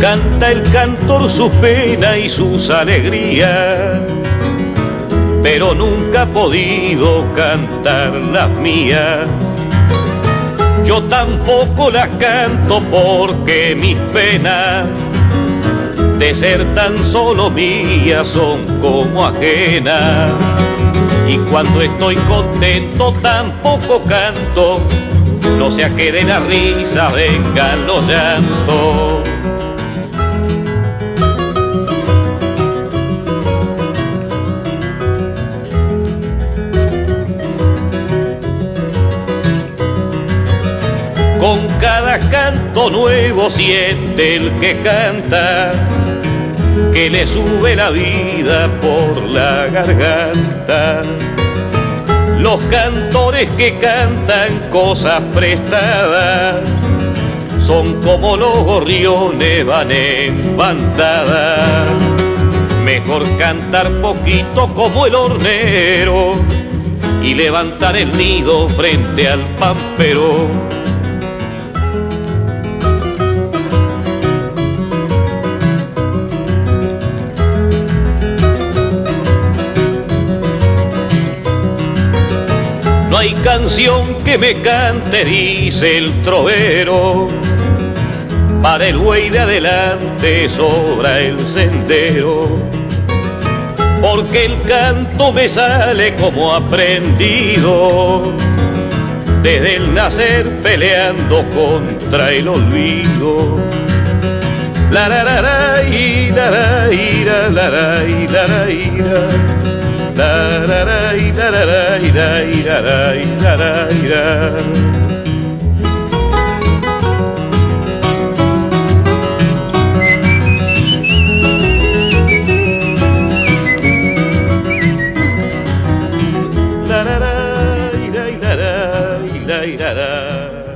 Canta el cantor sus penas y sus alegrías, pero nunca ha podido cantar las mías. Yo tampoco las canto porque mis penas, de ser tan solo mías, son como ajenas. Y cuando estoy contento tampoco canto, no sea que de la risa vengan los llantos. Con cada canto nuevo siente el que canta que le sube la vida por la garganta. Los cantores que cantan cosas prestadas son como los gorriones, van en bandada. Mejor cantar poquito como el hornero y levantar el nido frente al pampero. No hay canción que me cante, dice el trovero, para el buey de adelante sobra el sendero, porque el canto me sale como aprendido, desde el nacer peleando contra el olvido. La la la la y la la y la la la y la la y la. La la la la la la la la la la. La la la la la la la.